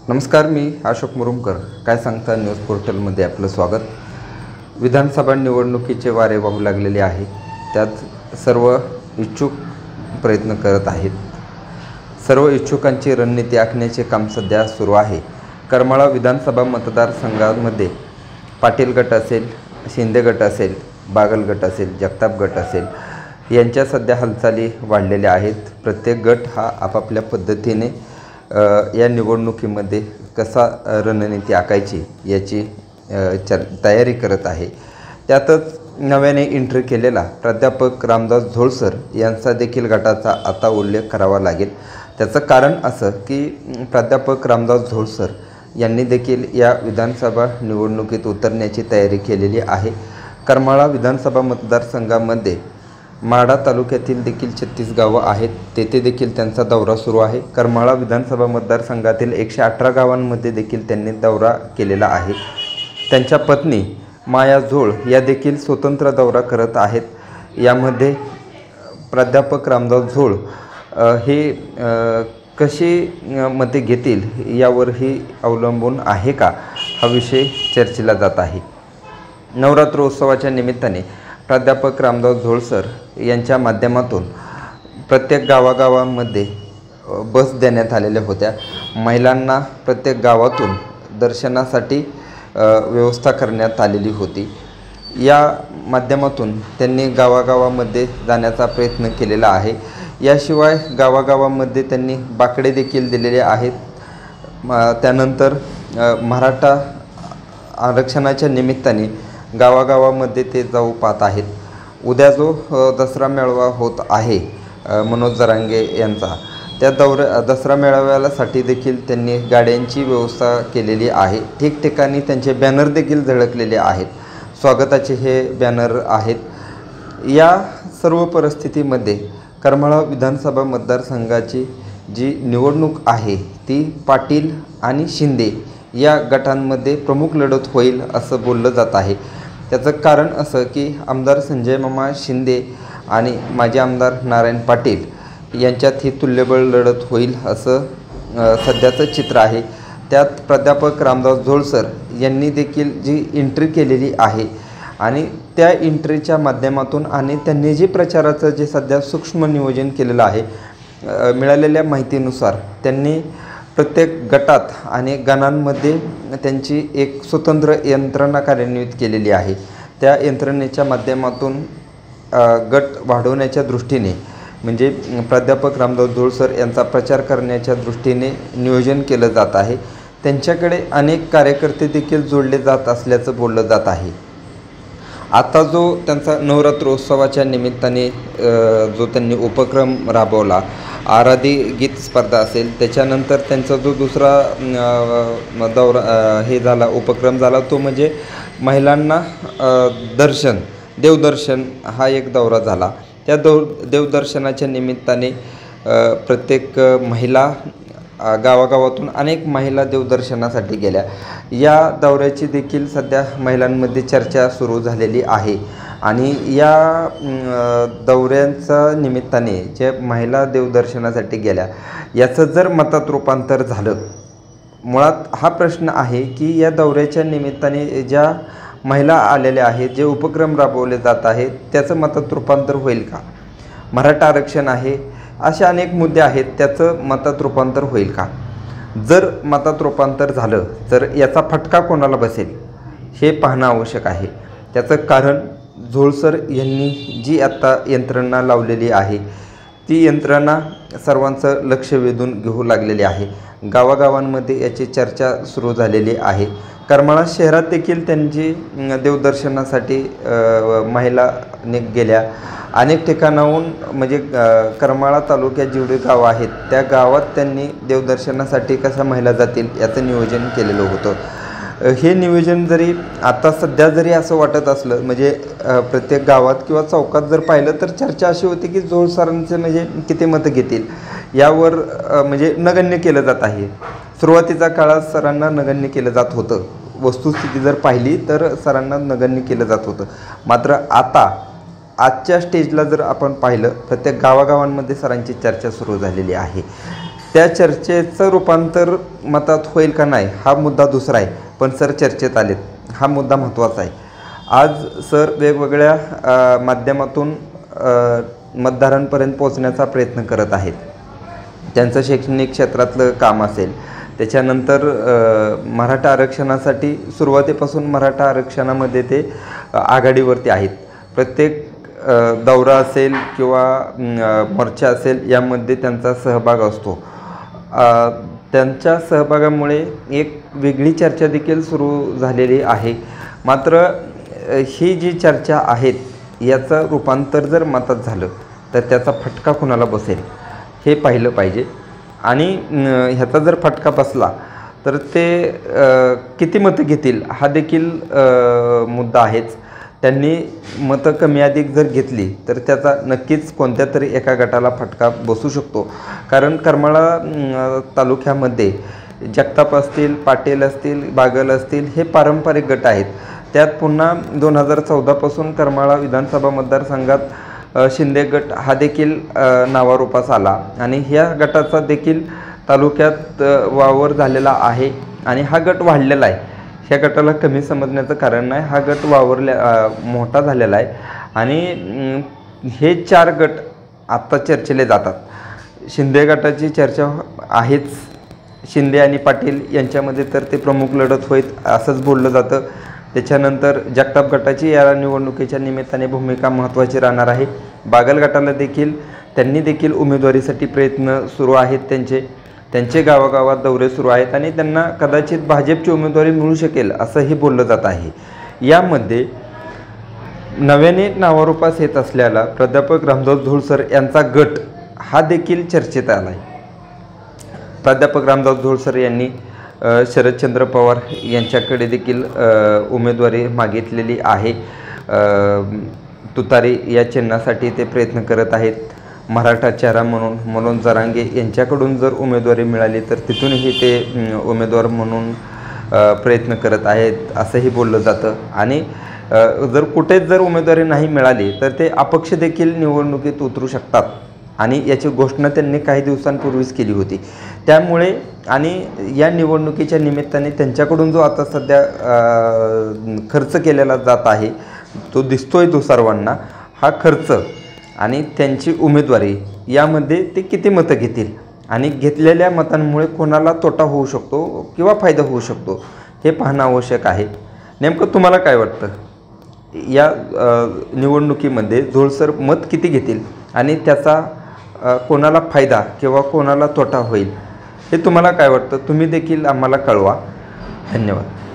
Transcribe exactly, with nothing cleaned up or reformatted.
नमस्कार, मी अशोक मुरुमकर. काय सांगता न्यूज पोर्टलमध्ये आपलं स्वागत. विधानसभा निवडणुकीचे वारे वाहू लागलेले आहे. त्यात सर्व इच्छुक प्रयत्न करत आहेत. सर्व इच्छुकांची रणनीती आखण्याचे काम सध्या सुरू आहे. करमाळा विधानसभा मतदारसंघामध्ये पाटील गट असेल, शिंदे गट असेल, बागल गट असेल, जगताप गट असेल, यांच्या सध्या हालचाली वाढलेल्या आहेत. प्रत्येक गट हा आपापल्या पद्धतीने या निवडणुकीमध्ये कसा रणनीती आखायची याची चर तयारी करत आहे. त्यातच नव्याने एंट्री केलेला प्राध्यापक रामदास झोळसर यांचा देखील गटाचा आता उल्लेख करावा लागेल. त्याचं कारण असं की प्राध्यापक रामदास झोळसर यांनी देखील या विधानसभा निवडणुकीत उतरण्याची तयारी केलेली आहे. करमाळा विधानसभा मतदारसंघामध्ये माढा तालुक्यातील देखील छत्तीस गावं आहेत. तेथे देखील त्यांचा दौरा सुरू आहे. करमाळा विधानसभा मतदारसंघातील एकशे अठरा गावांमध्ये देखील त्यांनी दौरा केलेला आहे. त्यांच्या पत्नी माया झोळ या देखील स्वतंत्र दौरा करत आहेत. यामध्ये प्राध्यापक रामदास झोळ हे कशी मते घेतील यावरही अवलंबून आहे का, हा विषय चर्चेला जात आहे. नवरात्रोत्सवाच्या निमित्ताने प्राध्यापक रामदास झोळसर यांच्या माध्यमातून प्रत्येक गावागावांमध्ये बस देण्यात आलेल्या होत्या. महिलांना प्रत्येक गावातून दर्शनासाठी व्यवस्था करण्यात आलेली होती. या माध्यमातून त्यांनी गावागावामध्ये जाण्याचा प्रयत्न केलेला आहे. याशिवाय गावागावामध्ये त्यांनी बाकडे देखील दिलेले आहेत. त्यानंतर मराठा आरक्षणाच्या निमित्ताने गावागावामध्ये ते जाऊ पाहत आहेत. उद्या जो दसरा मेळावा होत आहे मनोज जरांगे यांचा, त्या दौऱ्या दसरा मेळाव्यासाठी देखील त्यांनी गाड्यांची व्यवस्था केलेली आहे. ठिकठिकाणी त्यांचे बॅनर देखील झळकलेले आहेत. स्वागताचे हे बॅनर आहेत. या सर्व परिस्थितीमध्ये करमाळा विधानसभा मतदारसंघाची जी निवडणूक आहे ती पाटील आणि शिंदे या गटांमध्ये प्रमुख लढत होईल असं बोललं जात आहे. त्याचं कारण असं की आमदार संजय मामा शिंदे आणि माजी आमदार नारायण पाटील यांच्यात ही तुल्यबळ लढत होईल असं सध्याचं चित्र आहे. त्यात प्राध्यापक रामदास झोळसर यांनी देखील जी एंट्री केलेली आहे आणि त्या एंट्रीच्या माध्यमातून आणि त्यांनी जे प्रचाराचं जे सध्या सूक्ष्म नियोजन केलेलं आहे, मिळालेल्या माहितीनुसार त्यांनी प्रत्येक गटात आणि गणांमध्ये त्यांची एक स्वतंत्र यंत्रणा कार्यान्वित केलेली आहे. त्या यंत्रणेच्या माध्यमातून गट वाढवण्याच्या दृष्टीने म्हणजे प्राध्यापक रामदास झोळसर यांचा प्रचार करण्याच्या दृष्टीने नियोजन केलं जात आहे. त्यांच्याकडे अनेक कार्यकर्ते देखील जोडले जात असल्याचं बोललं जात आहे. आता जो त्यांचा नवरात्रोत्सवाच्या निमित्ताने जो त्यांनी उपक्रम राबवला, आराधी गीत स्पर्धा असेल, त्याच्यानंतर त्यांचा जो दुसरा दौरा हे झाला उपक्रम झाला तो म्हणजे महिलांना दर्शन देवदर्शन हा एक दौरा झाला. त्या दौ देवदर्शनाच्या निमित्ताने प्रत्येक महिला गावागावातून अनेक महिला देवदर्शनासाठी गेल्या. या दौऱ्याची देखील सध्या महिलांमध्ये चर्चा सुरू झालेली आहे आणि या दौऱ्यांच्या निमित्ताने ज्या महिला देवदर्शनासाठी गेल्या याचं जर मतात रूपांतर झालं, मुळात हा प्रश्न आहे की या दौऱ्याच्या निमित्ताने ज्या महिला आलेल्या आहेत, जे उपक्रम राबवले जात आहेत, त्याचं मतात रूपांतर होईल का? मराठा आरक्षण आहे, असे अनेक मुद्दे आहेत, त्याचं मतात रूपांतर होईल का? जर मतात रूपांतर झालं तर याचा फटका कोणाला बसेल हे पाहणं आवश्यक आहे. त्याचं कारण झोळसर यांनी जी आत्ता यंत्रणा लावलेली आहे ती यंत्रणा सर्वांचं लक्ष वेधून घेऊ लागलेली आहे. गावागावांमध्ये याची चर्चा सुरू झालेली आहे. करमाळा शहरात देखील त्यांची देवदर्शनासाठी महिला गेल्या. अनेक ठिकाणाहून म्हणजे करमाळा तालुक्यात जेवढी गावं आहेत त्या गावात त्यांनी देवदर्शनासाठी कशा महिला जातील याचं नियोजन केलेलं होतं. हे नियोजन जरी आता सध्या जरी असं वाटत असलं म्हणजे प्रत्येक गावात किंवा चौकात जर पाहिलं तर चर्चा अशी होती की झोळसरांचे म्हणजे किती मतं घेतील यावर म्हणजे नगण्य केलं जात आहे. सुरुवातीच्या काळात सरांना नगण्य केलं जात होतं. वस्तुस्थिती जर पाहिली तर सरांना नगण्य केलं जात होतं. मात्र आता आजच्या स्टेजला जर आपण पाहिलं प्रत्येक गावागावांमध्ये सरांची चर्चा सुरू झालेली आहे. त्या चर्चेचं रूपांतर मतात होईल का नाही हा मुद्दा दुसरा आहे, पण सर चर्चेत आलेत हा मुद्दा महत्त्वाचा आहे. आज सर वेगवेगळ्या माध्यमातून मतदारांपर्यंत पोहोचण्याचा प्रयत्न करत आहेत. त्यांचं शैक्षणिक क्षेत्रातलं काम असेल, त्याच्यानंतर मराठा आरक्षणासाठी सुरुवातीपासून मराठा आरक्षणामध्ये ते आघाडीवरती आहेत. प्रत्येक दौरा असेल किंवा मोर्चा असेल यामध्ये त्यांचा सहभाग असतो. त्यांच्या सहभागामुळे एक वेगळी चर्चा देखील सुरू झालेली आहे. मात्र ही जी चर्चा आहेत याचं रूपांतर जर मतात झालं तर त्याचा फटका कुणाला बसेल हे पाहिलं पाहिजे. आणि ह्याचा जर फटका बसला तर ते किती मतं घेतील हा देखील मुद्दा आहेच. त्यांनी मतं कमी अधिक जर घेतली तर त्याचा नक्कीच कोणत्या तरी एका गटाला फटका बसू शकतो. कारण करमाळा तालुक्यामध्ये जगताप असतील, पाटील असतील, बागल असतील हे पारंपरिक गट आहेत. त्यात पुन्हा दोन हजार चौदापासून करमाळा विधानसभा मतदारसंघात शिंदे गट हा देखील नावारूपास आला आणि ह्या गटाचा देखील तालुक्यात वावर झालेला आहे आणि हा गट वाढलेला आहे. ह्या गटाला कमी समजण्याचं कारण नाही, हा गट वावरल्या मोठा झालेला आहे. आणि हे चार गट आत्ता चर्चेले जातात. शिंदे गटाची चर्चा आहेच, शिंदे आणि पाटील यांच्यामध्ये तर ते प्रमुख लढत होईल असंच बोललं जातं. त्याच्यानंतर जगताप गटाची या निवडणुकीच्या निमित्ताने भूमिका महत्त्वाची राहणार आहे. बागल गटाला देखील त्यांनी देखील उमेदवारीसाठी प्रयत्न सुरू आहेत. त्यांचे त्यांचे गावागावात दौरे सुरू आहेत आणि त्यांना कदाचित भाजपची उमेदवारी मिळू शकेल असंही बोललं जात आहे. यामध्ये नव्याने नावारूपास येत असलेला प्राध्यापक रामदास झोळसर यांचा गट हा देखील चर्चेत आला आहे. प्राध्यापक रामदास झोळसर यांनी शरदचंद्र पवार यांच्याकडे देखील उमेदवारी मागितलेली आहे. तुतारी या चिन्हासाठी ते प्रयत्न करत आहेत. मराठा चेहरा म्हणून मनोज जरांगे यांच्याकडून जर उमेदवारी मिळाली तर तिथूनही ते उमेदवार म्हणून प्रयत्न करत आहेत असंही बोललं जातं. आणि जर कुठेच जर उमेदवारी नाही मिळाली तर ते अपक्ष देखील निवडणुकीत उतरू शकतात आणि याची घोषणा त्यांनी काही दिवसांपूर्वीच केली होती. त्यामुळे आणि या निवडणुकीच्या निमित्ताने त्यांच्याकडून जो आता सध्या खर्च केलेला जात आहे तो दिसतोय तो सर्वांना, हा खर्च आणि त्यांची उमेदवारी यामध्ये ते किती मतं घेतील आणि घेतलेल्या मतांमुळे कोणाला तोटा होऊ शकतो किंवा फायदा होऊ शकतो हे पाहणं आवश्यक आहे. नेमकं तुम्हाला काय वाटतं या निवडणुकीमध्ये झोळसर मत किती घेतील आणि त्याचा कोणाला फायदा किंवा कोणाला तोटा होईल हे तुम्हाला काय वाटतं? तुम्ही देखील आम्हाला कळवा. धन्यवाद.